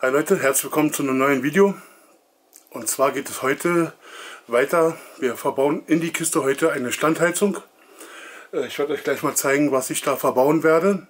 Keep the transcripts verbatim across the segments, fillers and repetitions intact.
Hi Leute, herzlich willkommen zu einem neuen Video. Und zwar geht es heute weiter. Wir verbauen in die Kiste heute eine Standheizung. Ich werde euch gleich mal zeigen, was ich da verbauen werde.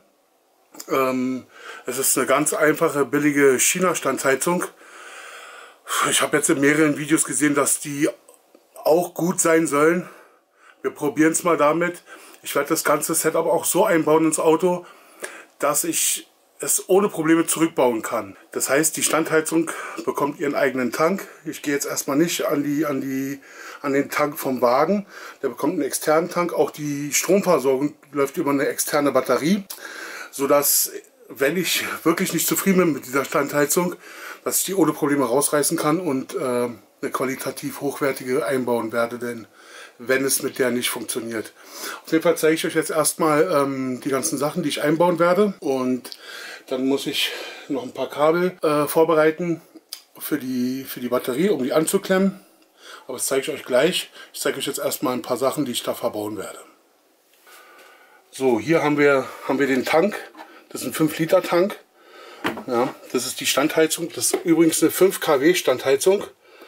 Es ist eine ganz einfache, billige China-Standheizung. Ich habe jetzt in mehreren Videos gesehen, dass die auch gut sein sollen. Wir probieren es mal damit. Ich werde das ganze Setup auch so einbauen ins Auto, dass ich es ohne Probleme zurückbauen kann. Das heißt, die Standheizung bekommt ihren eigenen Tank. Ich gehe jetzt erstmal nicht an, die, an, die, an den Tank vom Wagen. Der bekommt einen externen Tank. Auch die Stromversorgung läuft über eine externe Batterie, sodass, wenn ich wirklich nicht zufrieden bin mit dieser Standheizung, dass ich die ohne Probleme rausreißen kann und äh, eine qualitativ hochwertige einbauen werde, denn wenn es mit der nicht funktioniert. Auf jeden Fall zeige ich euch jetzt erstmal ähm, die ganzen Sachen, die ich einbauen werde, und dann muss ich noch ein paar Kabel äh, vorbereiten für die, für die Batterie, um die anzuklemmen. Aber das zeige ich euch gleich. Ich zeige euch jetzt erstmal ein paar Sachen, die ich da verbauen werde. So, hier haben wir, haben wir den Tank. Das ist ein fünf Liter Tank. Ja, das ist die Standheizung. Das ist übrigens eine fünf Kilowatt Standheizung.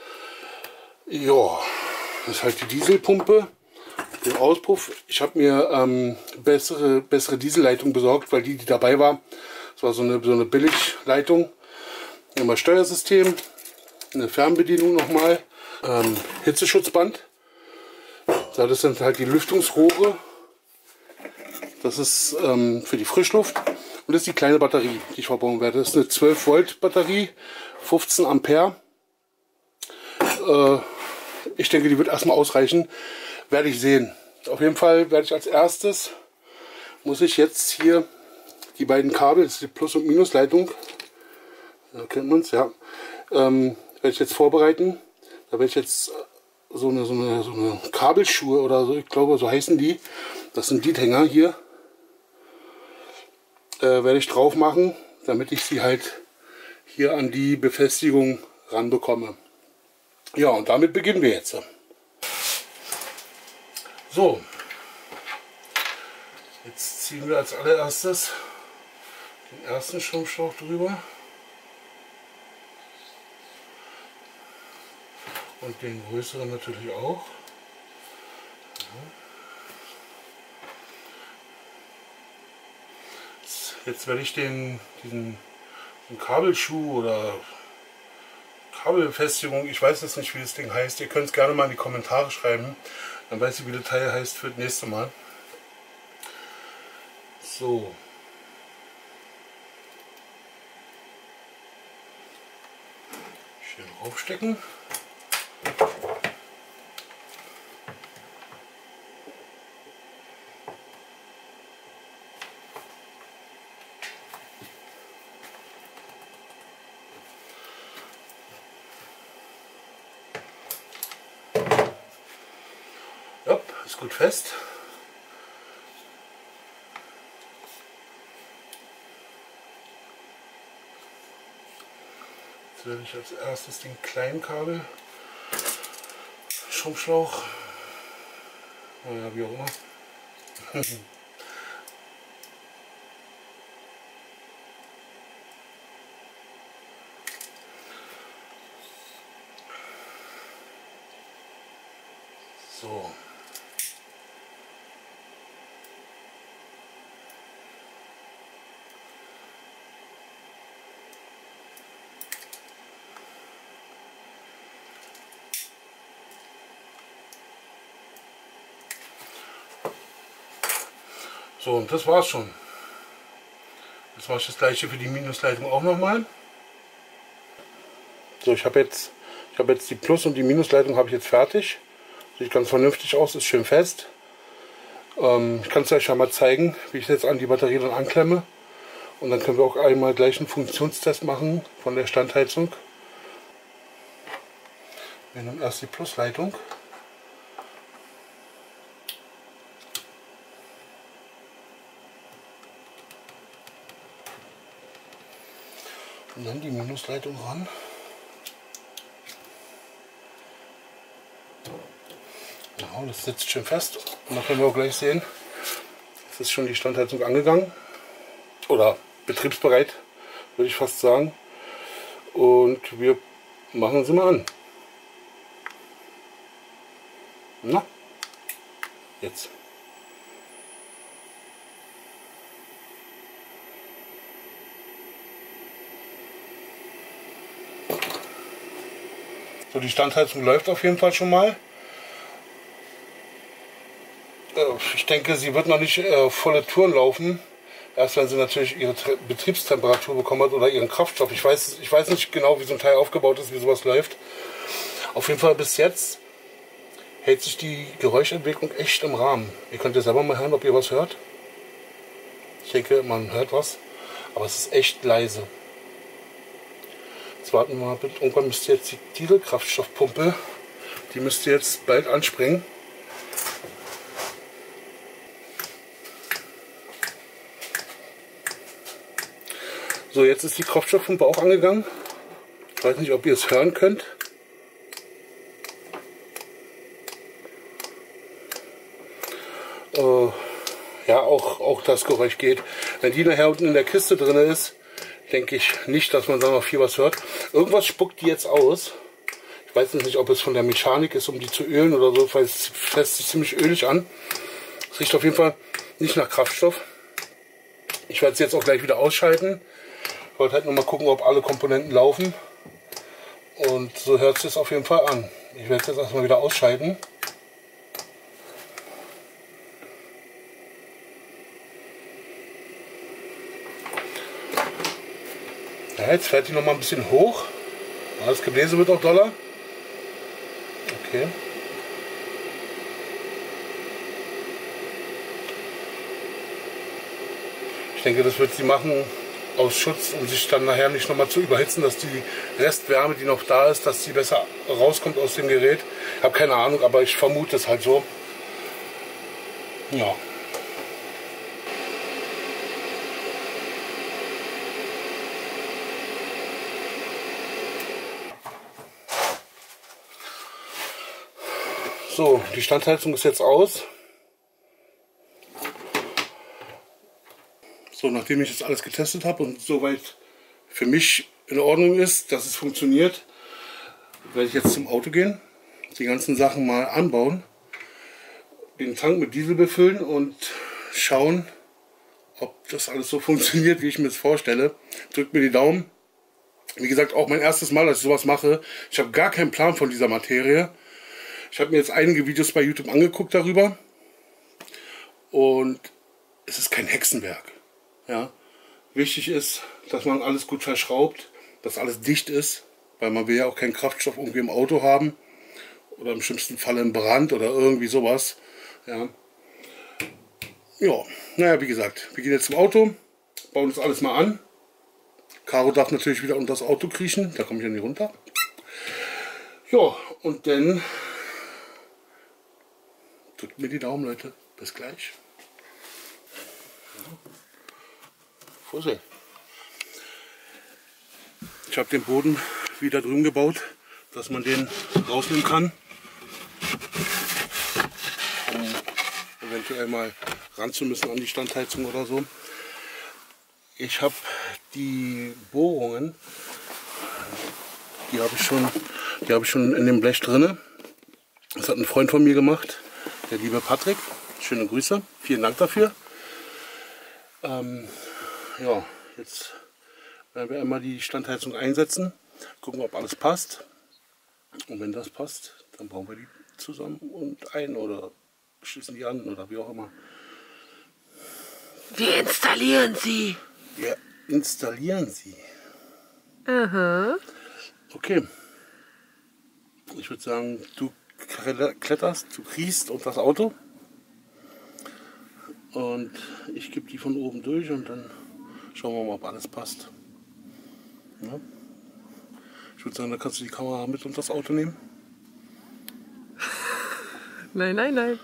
Ja, das ist halt die Dieselpumpe. Den Auspuff. Ich habe mir ähm, bessere, bessere Dieselleitung besorgt, weil die, die dabei war, das war so eine, so eine Billigleitung. Nochmal Steuersystem, eine Fernbedienung nochmal, ähm, Hitzeschutzband. Ja, das sind halt die Lüftungsrohre. Das ist ähm, für die Frischluft. Und das ist die kleine Batterie, die ich verbauen werde. Das ist eine zwölf Volt Batterie, fünfzehn Ampere. Äh, ich denke, die wird erstmal ausreichen. Werde ich sehen. Auf jeden Fall werde ich als erstes, muss ich jetzt hier die beiden Kabel, das ist die Plus- und Minusleitung, da kennt man es, ja, ähm, werde ich jetzt vorbereiten. Da werde ich jetzt so eine, so eine, so eine Kabelschuhe oder so, ich glaube, so heißen die, das sind die Hänger hier, äh, werde ich drauf machen, damit ich sie halt hier an die Befestigung ranbekomme. Ja, und damit beginnen wir jetzt. So, jetzt ziehen wir als allererstes den ersten Stromschlauch drüber und den größeren natürlich auch. Jetzt, jetzt werde ich den, diesen, den Kabelschuh oder Kabelbefestigung, ich weiß jetzt nicht, wie das Ding heißt, ihr könnt es gerne mal in die Kommentare schreiben, dann weiß ich, wie das Teil heißt für das nächste Mal. So. Schön aufstecken. Ja, ist gut fest. Jetzt werde ich als erstes den kleinen Kabel, Stromschlauch, naja, wie auch immer, so. So, und das war's schon. Jetzt mache ich das gleiche für die Minusleitung auch nochmal. So, ich habe jetzt, ich habe jetzt die Plus- und die Minusleitung habe ich jetzt fertig. Sieht ganz vernünftig aus, ist schön fest. Ähm, ich kann es euch ja mal zeigen, wie ich jetzt an die Batterie dann anklemme. Und dann können wir auch einmal gleich einen Funktionstest machen von der Standheizung. Wir nehmen erst die Plusleitung. Und dann die Minusleitung ran. Genau, das sitzt schön fest. Und dann können wir auch gleich sehen, es ist schon die Standheizung angegangen. Oder betriebsbereit, würde ich fast sagen. Und wir machen sie mal an. Na, jetzt. So, die Standheizung läuft auf jeden Fall schon mal. Ich denke, sie wird noch nicht äh, volle Touren laufen. Erst wenn sie natürlich ihre Betriebstemperatur bekommen hat oder ihren Kraftstoff. Ich weiß, ich weiß nicht genau, wie so ein Teil aufgebaut ist, wie sowas läuft. Auf jeden Fall bis jetzt hält sich die Geräuschentwicklung echt im Rahmen. Ihr könnt ja selber mal hören, ob ihr was hört. Ich denke, man hört was, aber es ist echt leise. Jetzt warten wir mal, irgendwann müsste jetzt die Dieselkraftstoffpumpe, die müsste jetzt bald anspringen. So, jetzt ist die Kraftstoffpumpe auch angegangen. Ich weiß nicht, ob ihr es hören könnt. Äh, ja, auch, auch das Geräusch geht. Wenn die nachher unten in der Kiste drin ist, denke ich nicht, dass man da noch viel was hört. Irgendwas spuckt die jetzt aus. Ich weiß nicht, ob es von der Mechanik ist, um die zu ölen oder so, weil es fässt sich ziemlich ölig an. Es riecht auf jeden Fall nicht nach Kraftstoff. Ich werde es jetzt auch gleich wieder ausschalten. Ich wollte halt nur mal gucken, ob alle Komponenten laufen. Und so hört es sich auf jeden Fall an. Ich werde es jetzt erstmal wieder ausschalten. Ja, jetzt fährt die noch mal ein bisschen hoch. Das Gebläse wird auch doller. Okay. Ich denke, das wird sie machen aus Schutz, um sich dann nachher nicht noch mal zu überhitzen, dass die Restwärme, die noch da ist, dass sie besser rauskommt aus dem Gerät. Ich habe keine Ahnung, aber ich vermute es halt so. Ja. So, die Standheizung ist jetzt aus. So, nachdem ich jetzt alles getestet habe und soweit für mich in Ordnung ist, dass es funktioniert, werde ich jetzt zum Auto gehen, die ganzen Sachen mal anbauen, den Tank mit Diesel befüllen und schauen, ob das alles so funktioniert, wie ich mir das vorstelle. Drückt mir die Daumen. Wie gesagt, auch mein erstes Mal, dass ich sowas mache. Ich habe gar keinen Plan von dieser Materie. Ich habe mir jetzt einige Videos bei YouTube angeguckt darüber und es ist kein Hexenwerk. Ja. Wichtig ist, dass man alles gut verschraubt, dass alles dicht ist, weil man will ja auch keinen Kraftstoff irgendwie im Auto haben oder im schlimmsten Fall im Brand oder irgendwie sowas. Ja, ja, naja, wie gesagt, wir gehen jetzt zum Auto, bauen das alles mal an. Caro darf natürlich wieder unter das Auto kriechen, da komme ich ja nicht runter. Ja, und dann drückt mir die Daumen, Leute. Bis gleich. Vorsicht. Ich habe den Boden wieder drüben gebaut, dass man den rausnehmen kann, um eventuell mal ran zu müssen an die Standheizung oder so. Ich habe die Bohrungen, die habe ich schon, die habe ich schon in dem Blech drinne. Das hat ein Freund von mir gemacht, der liebe Patrick. Schöne Grüße, vielen Dank dafür. Ähm, ja, jetzt werden wir einmal die Standheizung einsetzen, gucken, ob alles passt. Und wenn das passt, dann bauen wir die zusammen und ein oder schließen die an oder wie auch immer. Wir installieren sie. Wir installieren sie. Aha. Okay. Ich würde sagen, du kletterst, du kriechst auf das Auto. Und ich gebe die von oben durch und dann schauen wir mal, ob alles passt. Ja. Ich würde sagen, da kannst du die Kamera mit und das Auto nehmen. Nein, nein, nein.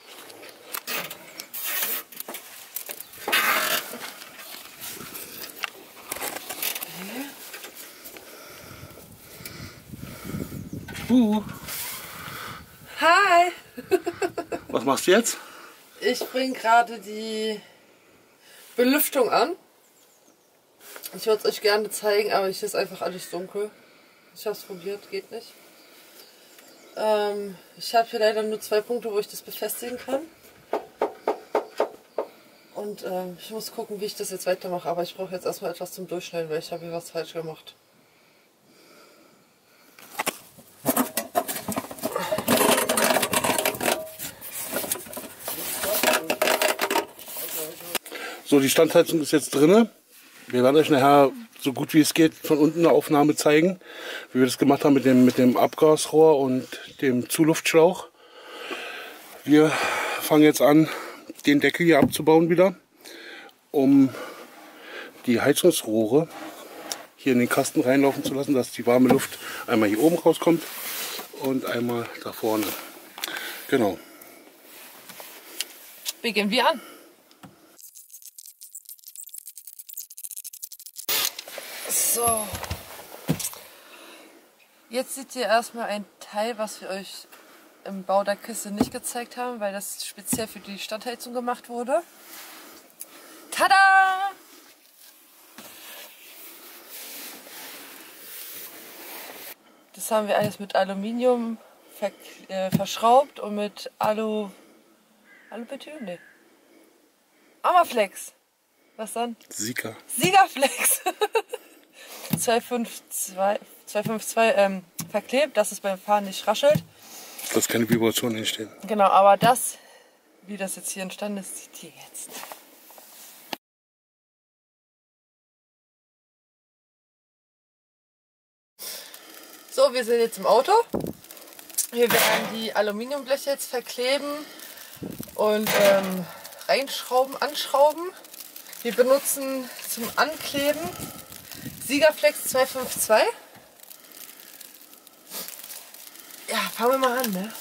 Uh. Hi! Was machst du jetzt? Ich bringe gerade die Belüftung an. Ich würde es euch gerne zeigen, aber hier ist einfach alles dunkel. Ich habe es probiert, geht nicht. Ähm, ich habe hier leider nur zwei Punkte, wo ich das befestigen kann. Und ähm, ich muss gucken, wie ich das jetzt weitermache. Aber ich brauche jetzt erstmal etwas zum Durchschneiden, weil ich habe hier was falsch gemacht. So, die Standheizung ist jetzt drin. Wir werden euch nachher so gut wie es geht von unten eine Aufnahme zeigen, wie wir das gemacht haben mit dem, mit dem Abgasrohr und dem Zuluftschlauch. Wir fangen jetzt an, den Deckel hier abzubauen wieder, um die Heizungsrohre hier in den Kasten reinlaufen zu lassen, dass die warme Luft einmal hier oben rauskommt und einmal da vorne. Genau. Beginnen wir an. So. Jetzt seht ihr erstmal ein Teil, was wir euch im Bau der Kiste nicht gezeigt haben, weil das speziell für die Standheizung gemacht wurde. Tada! Das haben wir alles mit Aluminium ver äh, verschraubt und mit Alu... Alubeton? Nee. Amaflex. Was dann? Sika. Sigaflex. zwei fünf zwei ähm, verklebt, dass es beim Fahren nicht raschelt. Dass keine Vibrationen entstehen. Genau, aber das, wie das jetzt hier entstanden ist, seht ihr jetzt. So, wir sind jetzt im Auto. Wir werden die Aluminiumbleche jetzt verkleben und ähm, reinschrauben, anschrauben. Wir benutzen zum Ankleben Sigaflex zwei fünf zwei. Ja, fangen wir mal an, ne?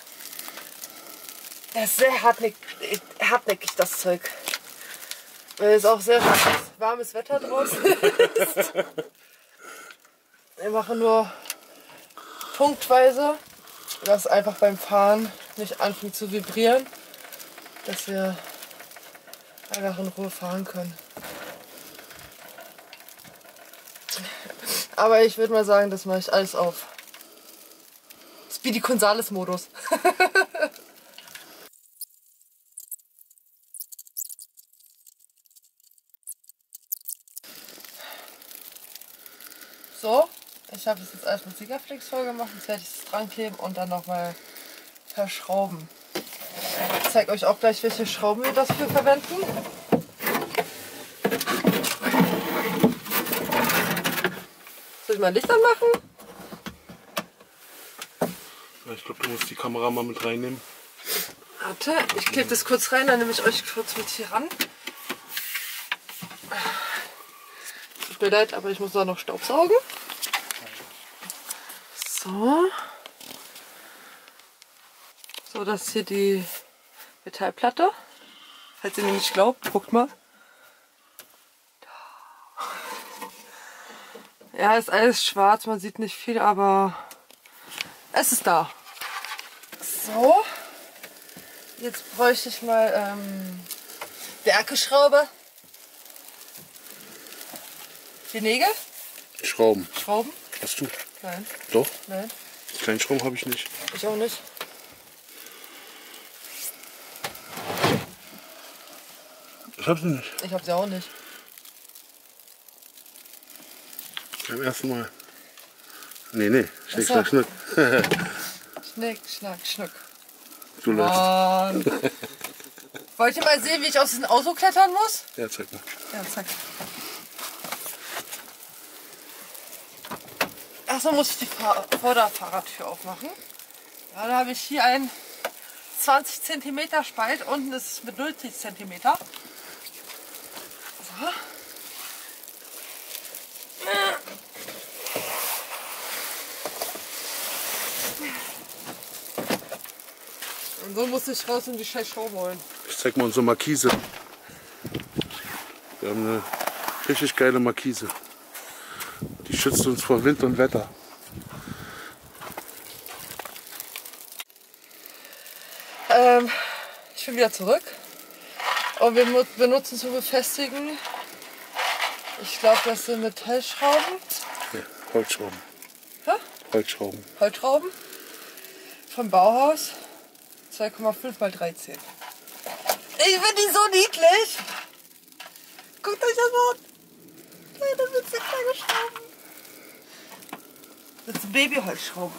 Das ist sehr hartnäckig, hartnäckig das Zeug. Weil es auch sehr warmes Wetter draußen ist. Wir machen nur punktweise, dass einfach beim Fahren nicht anfängt zu vibrieren, dass wir einfach in Ruhe fahren können. Aber ich würde mal sagen, das mache ich alles auf Speedy Gonzales Modus. So, ich habe es jetzt erst mit Sigaflex voll gemacht, jetzt werde ich es dran kleben und dann nochmal verschrauben. Ich zeige euch auch gleich, welche Schrauben wir dafür verwenden. Soll ich mal Licht anmachen? Ich glaube, du musst die Kamera mal mit reinnehmen. Warte, ich klebe das kurz rein, dann nehme ich euch kurz mit hier ran. Tut mir leid, aber ich muss da noch Staubsaugen. So. So, das ist hier die Metallplatte. Falls ihr mir nicht glaubt, guckt mal. Ja, ist alles schwarz, man sieht nicht viel, aber es ist da. So. Jetzt bräuchte ich mal ähm, Werkeschraube. Die Nägel? Schrauben. Schrauben? Hast du? Nein. Doch? Nein. Kleinen Schrauben habe ich nicht. Ich auch nicht. Ich habe sie nicht. Ich habe sie auch nicht. Beim ersten Mal. Nee, nee. Schnick, Achso. schnack, schnuck. Schnick, schnack, schnuck. Du läufst. Mann. Wollt ihr mal sehen, wie ich aus diesem Auto klettern muss? Ja, zeig mal. Ja, zack. Erstmal muss ich die Fahr Vorderfahrradtür aufmachen. Ja, da habe ich hier einen zwanzig Zentimeter Spalt. Unten ist es mit null Zentimeter. So. Und so muss ich raus und die scheiß Schraube holen. Ich zeig mal unsere Markise. Wir haben eine richtig geile Markise. Die schützt uns vor Wind und Wetter. Ähm, ich bin wieder zurück. Und wir benutzen zum Befestigen Ich glaube, das sind Metallschrauben. Ja, Holzschrauben. Hä? Holzschrauben. Holzschrauben. Vom Bauhaus. zwei Komma fünf mal dreizehn. Ich finde die so niedlich. Guckt euch das an. Kleine witzige kleine Schrauben. Das sind Babyholzschrauben.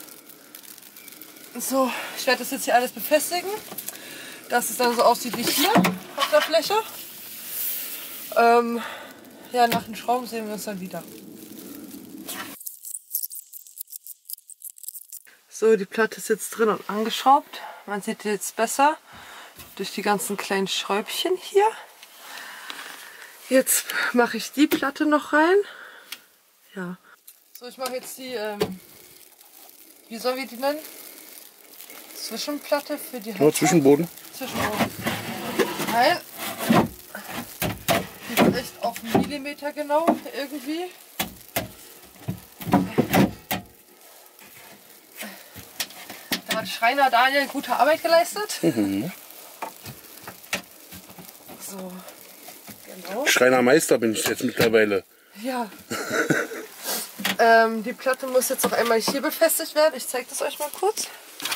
So, ich werde das jetzt hier alles befestigen, dass es dann so aussieht wie hier auf der Fläche. Ähm, ja, nach den Schrauben sehen wir uns dann wieder. So, die Platte ist jetzt drin und angeschraubt. Man sieht jetzt besser durch die ganzen kleinen Schräubchen hier. Jetzt mache ich die Platte noch rein. Ja. So, ich mache jetzt die, ähm, wie sollen wir die nennen? Zwischenplatte für die Nur Zwischenboden? Zwischenboden. Nein. Die ist echt auf einen Millimeter genau irgendwie. Da hat Schreiner Daniel gute Arbeit geleistet. Mhm. So, genau. Schreinermeister bin ich jetzt mittlerweile. Ja. ähm, die Platte muss jetzt noch einmal hier befestigt werden. Ich zeige das euch mal kurz.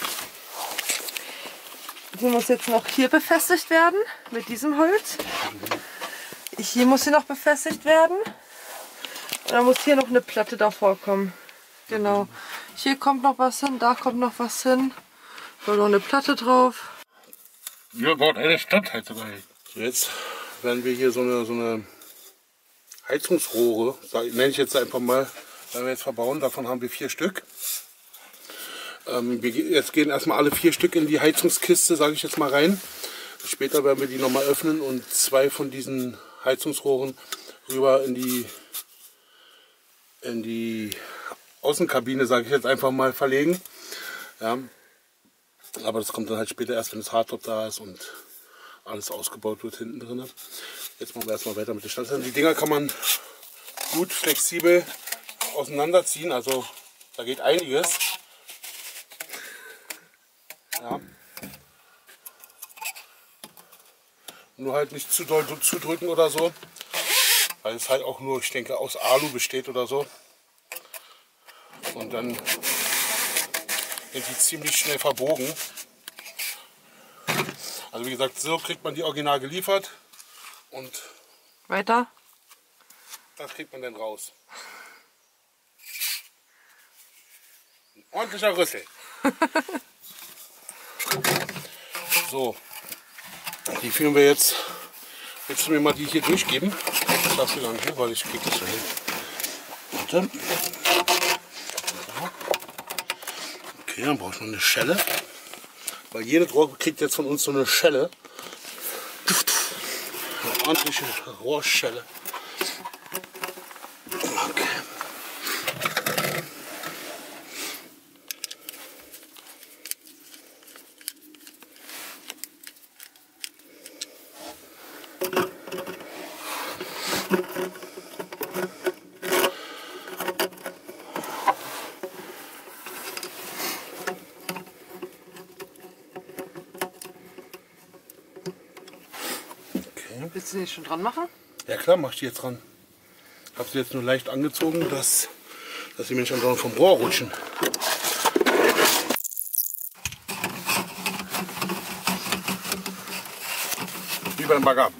Die muss jetzt noch hier befestigt werden mit diesem Holz. Hier muss sie noch befestigt werden. Und dann muss hier noch eine Platte davor kommen. Genau. Hier kommt noch was hin, da kommt noch was hin. So, noch eine Platte drauf. Wir bauen eine Standheizung ein. So, jetzt werden wir hier so eine, so eine Heizungsrohre, nenne ich jetzt einfach mal, werden wir jetzt verbauen. Davon haben wir vier Stück. Ähm, wir jetzt gehen erstmal alle vier Stück in die Heizungskiste, sage ich jetzt mal rein. Später werden wir die nochmal öffnen und zwei von diesen Heizungsrohren rüber in die, in die Außenkabine, sage ich jetzt einfach mal, verlegen. Ja. Aber das kommt dann halt später erst, wenn das Hardtop da ist und alles ausgebaut wird hinten drin. Jetzt machen wir erstmal weiter mit den Standheizungen. Die Dinger kann man gut flexibel auseinanderziehen, also da geht einiges. Ja. Nur halt nicht zu doll zudrücken oder so, weil es halt auch nur, ich denke, aus Alu besteht oder so. Und dann sind die ziemlich schnell verbogen. Also wie gesagt, so kriegt man die original geliefert und Weiter. das kriegt man dann raus. Ein ordentlicher Rüssel. So, die führen wir jetzt. Willst du mir mal die hier durchgeben? Das darfst du gar nicht, weil ich krieg das schon hin. Warte. Okay, dann brauche ich noch eine Schelle. Weil jede Rohr kriegt jetzt von uns so eine Schelle. Eine ordentliche Rohrschelle. Okay. Willst du die schon dran machen? Ja klar, mach ich die jetzt dran. Ich habe sie jetzt nur leicht angezogen, dass, dass sie mir nicht andauernd vom Rohr rutschen. Wie beim Bagger.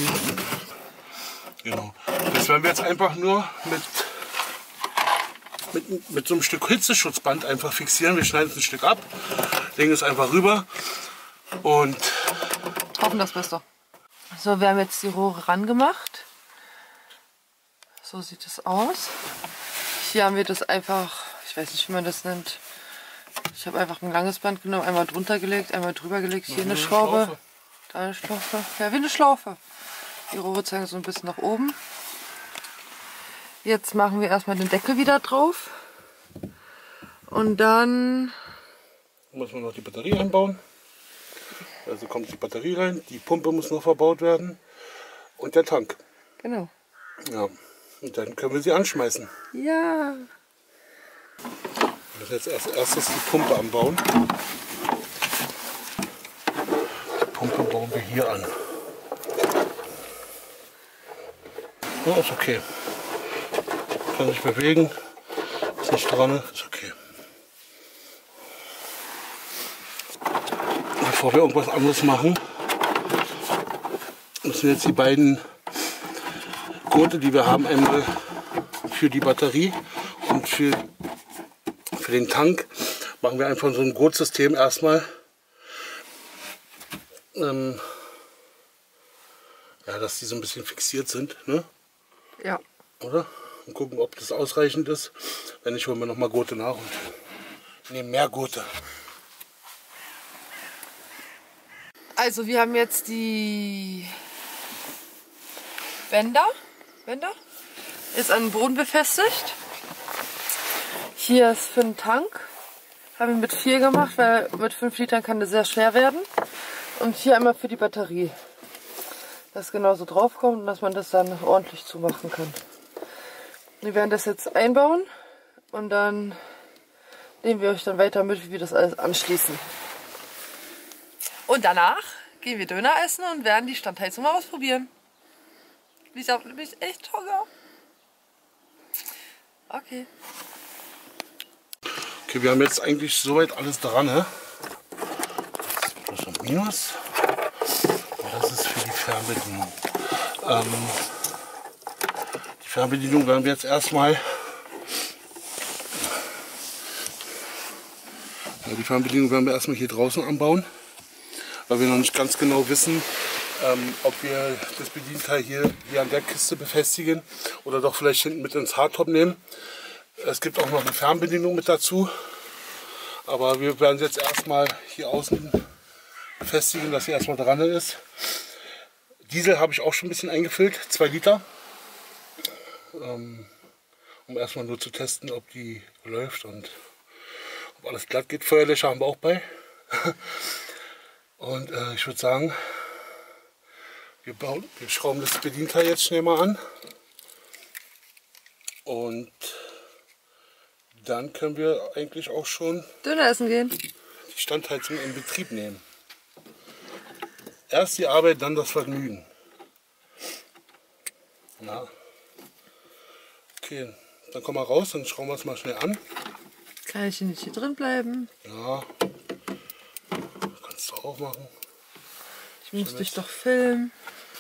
Genau. Das werden wir jetzt einfach nur mit, mit, mit so einem Stück Hitzeschutzband einfach fixieren. Wir schneiden es ein Stück ab, legen es einfach rüber und hoffen das Beste. So, wir haben jetzt die Rohre ran gemacht. So sieht es aus. Hier haben wir das einfach, ich weiß nicht, wie man das nennt. Ich habe einfach ein langes Band genommen, einmal drunter gelegt, einmal drüber gelegt. Hier eine Schraube, Schlaufe. Da eine Schlaufe. Ja, wie eine Schlaufe. Die Rohre zeigen so ein bisschen nach oben. Jetzt machen wir erstmal den Deckel wieder drauf. Und dann muss man noch die Batterie einbauen. Also kommt die Batterie rein, die Pumpe muss noch verbaut werden und der Tank. Genau. Ja, und dann können wir sie anschmeißen. Ja. Wir müssen jetzt als erstes die Pumpe anbauen. Die Pumpe bauen wir hier an. Ja, ist okay. Kann sich bewegen. Ist nicht dran. Ist okay. Bevor wir irgendwas anderes machen, müssen wir jetzt die beiden Gurte, die wir haben, einmal für die Batterie und für, für den Tank, machen wir einfach so ein Gurtsystem erstmal. Ähm, ja, dass die so ein bisschen fixiert sind, ne? Ja. Oder? Und gucken, ob das ausreichend ist. Wenn nicht, holen wir noch mal Gurte nach und nehmen mehr Gurte. Also wir haben jetzt die Bänder, Bänder, ist an den Boden befestigt. Hier ist für den Tank, haben wir mit vier gemacht, weil mit fünf Litern kann das sehr schwer werden. Und hier einmal für die Batterie, dass genauso drauf kommt und dass man das dann ordentlich zumachen kann. Wir werden das jetzt einbauen und dann nehmen wir euch dann weiter mit, wie wir das alles anschließen. Und danach gehen wir Döner essen und werden die Standheizung mal ausprobieren. Ich habe nämlich echt Hunger. Okay. Okay, wir haben jetzt eigentlich soweit alles dran, ne? Das ist Plus und Minus. Und das ist für die Fernbedienung. Ähm, die Fernbedienung werden wir jetzt erstmal. Ja, die Fernbedienung werden wir erstmal hier draußen anbauen, weil wir noch nicht ganz genau wissen, ähm, ob wir das Bedienteil hier, hier an der Kiste befestigen oder doch vielleicht hinten mit ins Hardtop nehmen. Es gibt auch noch eine Fernbedienung mit dazu, aber wir werden jetzt erstmal hier außen befestigen, dass sie erstmal dran ist. Diesel habe ich auch schon ein bisschen eingefüllt, zwei Liter, ähm, um erstmal nur zu testen, ob die läuft und ob alles glatt geht. Feuerlöscher haben wir auch bei. Und äh, ich würde sagen, wir, bauen, wir schrauben das Bedienteil jetzt schnell mal an. Und dann können wir eigentlich auch schon Döner essen gehen. die Standheizung in Betrieb nehmen. Erst die Arbeit, dann das Vergnügen. Na. Okay, dann komm mal raus, dann schrauben wir es mal schnell an. Kann ich nicht hier drin bleiben? Ja. Kannst du auch machen. Ich muss dich doch filmen.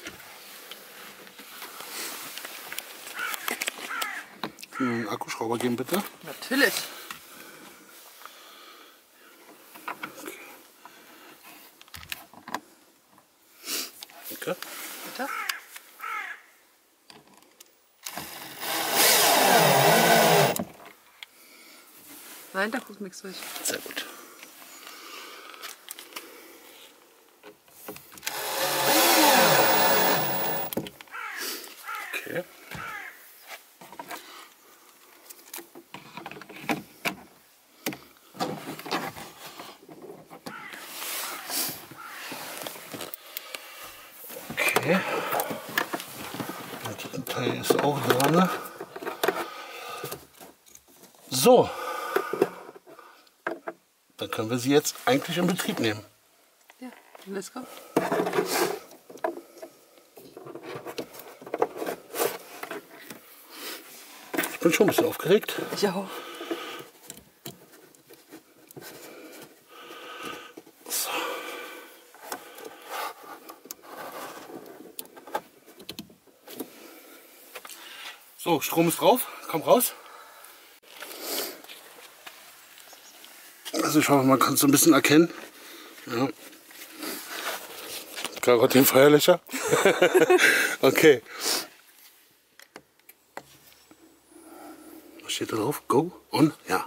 Einen Akkuschrauber geben, bitte. Natürlich. Okay. Bitte? Nein, da guckt nichts durch. Sehr gut. Okay. Okay. Und der Teil ist auch dran. So. Dann können wir sie jetzt eigentlich in Betrieb nehmen. Ja, let's go. Ich bin schon ein bisschen aufgeregt. Ich auch. So. So, Strom ist drauf. Komm raus. Also ich hoffe, man kann es so ein bisschen erkennen. Ja. Gerade den Feuerlöscher. Okay. Was steht da drauf? Go on? Ja.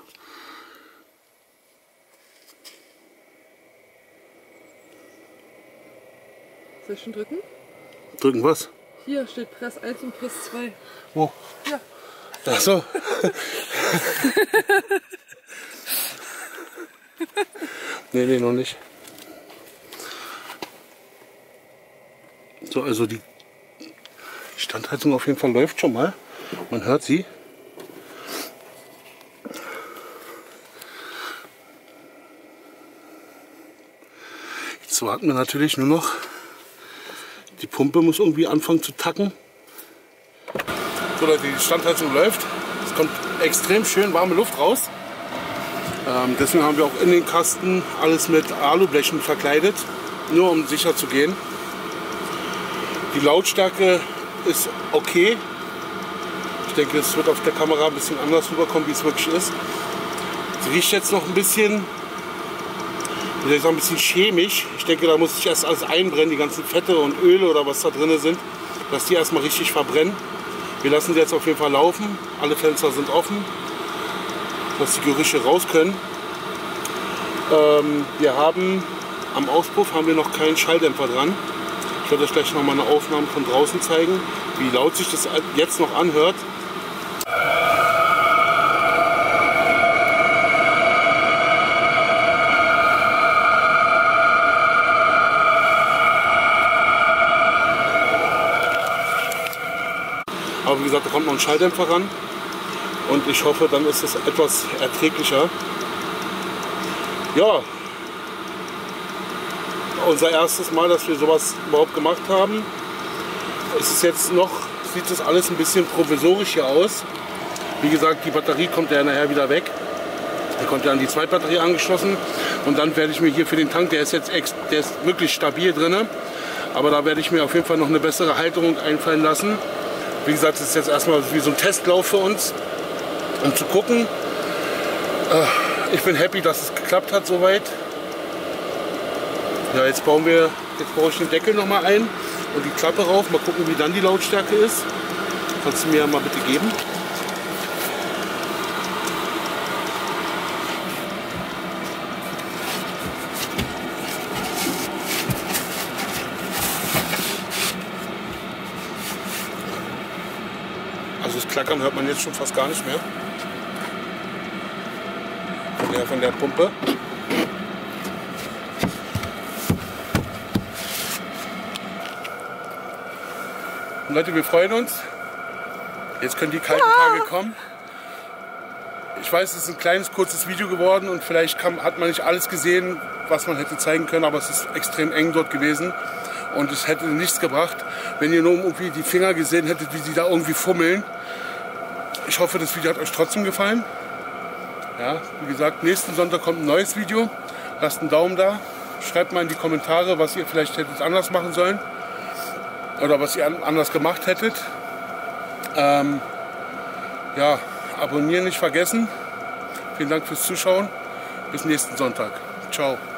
Soll ich schon drücken? Drücken was? Hier steht Press eins und Press zwei. Wo? Ja. Ach so. Nee, nee, noch nicht. So, also die Standheizung auf jeden Fall läuft schon mal. Man hört sie. Jetzt warten wir natürlich nur noch. Die Pumpe muss irgendwie anfangen zu tacken. So Leute, die Standheizung läuft. Es kommt extrem schön warme Luft raus. Ähm, deswegen haben wir auch in den Kasten alles mit Alublechen verkleidet, nur um sicher zu gehen. Die Lautstärke ist okay. Ich denke, es wird auf der Kamera ein bisschen anders rüberkommen, wie es wirklich ist. Es riecht jetzt noch ein bisschen, wie soll ich sagen, ein bisschen chemisch. Ich denke, da muss ich erst alles einbrennen, die ganzen Fette und Öle oder was da drin sind, dass die erstmal richtig verbrennen. Wir lassen sie jetzt auf jeden Fall laufen. Alle Fenster sind offen, dass die Gerüche raus können. Ähm, wir haben am Auspuff haben wir noch keinen Schalldämpfer dran. Ich werde euch gleich noch mal eine Aufnahme von draußen zeigen, wie laut sich das jetzt noch anhört. Aber wie gesagt, da kommt noch ein Schalldämpfer ran und ich hoffe, dann ist es etwas erträglicher. Ja, unser erstes Mal, dass wir sowas überhaupt gemacht haben. Es ist jetzt noch, sieht das alles ein bisschen provisorisch hier aus. Wie gesagt, die Batterie kommt ja nachher wieder weg. Da kommt ja an die Zweitbatterie angeschlossen und dann werde ich mir hier für den Tank, der ist jetzt ex, der ist wirklich stabil drin, aber da werde ich mir auf jeden Fall noch eine bessere Halterung einfallen lassen. Wie gesagt, das ist jetzt erstmal wie so ein Testlauf für uns, um zu gucken. Ich bin happy, dass es geklappt hat soweit. Ja, jetzt bauen wir, jetzt baue ich den Deckel noch mal ein und die Klappe rauf. Mal gucken, wie dann die Lautstärke ist. Kannst du mir mal bitte geben? Also das Klackern hört man jetzt schon fast gar nicht mehr. Von der, von der Pumpe. Und Leute, wir freuen uns. Jetzt können die kalten Tage kommen. Ich weiß, es ist ein kleines, kurzes Video geworden und vielleicht kam, hat man nicht alles gesehen, was man hätte zeigen können, aber es ist extrem eng dort gewesen. Und es hätte nichts gebracht, wenn ihr nur irgendwie die Finger gesehen hättet, wie sie da irgendwie fummeln. Ich hoffe, das Video hat euch trotzdem gefallen. Ja, wie gesagt, nächsten Sonntag kommt ein neues Video. Lasst einen Daumen da. Schreibt mal in die Kommentare, was ihr vielleicht hättet anders machen sollen. Oder was ihr anders gemacht hättet. Ähm, ja, abonnieren nicht vergessen. Vielen Dank fürs Zuschauen. Bis nächsten Sonntag. Ciao.